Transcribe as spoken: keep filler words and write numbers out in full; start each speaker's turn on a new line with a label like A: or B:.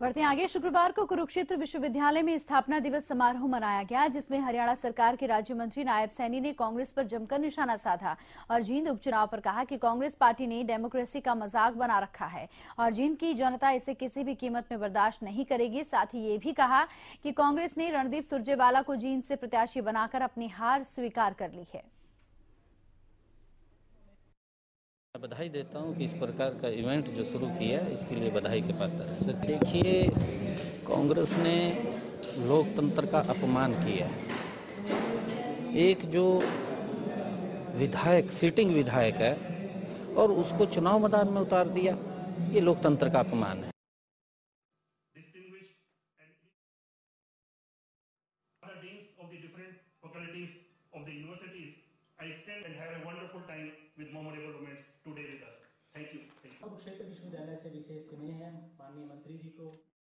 A: बढ़ते आगे, शुक्रवार को कुरुक्षेत्र विश्वविद्यालय में स्थापना दिवस समारोह मनाया गया, जिसमें हरियाणा सरकार के राज्य मंत्री नायब सैनी ने कांग्रेस पर जमकर निशाना साधा और जींद उपचुनाव पर कहा कि कांग्रेस पार्टी ने डेमोक्रेसी का मजाक बना रखा है और जींद की जनता इसे किसी भी कीमत में बर्दाश्त नहीं करेगी। साथ ही ये भी कहा कि कांग्रेस ने रणदीप सुरजेवाला को जींद से प्रत्याशी बनाकर अपनी हार स्वीकार कर ली है।
B: बधाई देता हूं कि इस प्रकार का इवेंट जो शुरू किया इसके लिए बधाई के पात्र है। देखिए, कांग्रेस ने लोकतंत्र का अपमान किया। एक जो विधायक सिटिंग विधायक है और उसको चुनाव मैदान में उतार दिया, ये लोकतंत्र का अपमान है।
C: I extend and have a wonderful time with memorable moments today with us. Thank you. Thank you.
D: Kurukshetra विश्वविद्यालय से विशेष स्नेह है माननीय मंत्री जी को।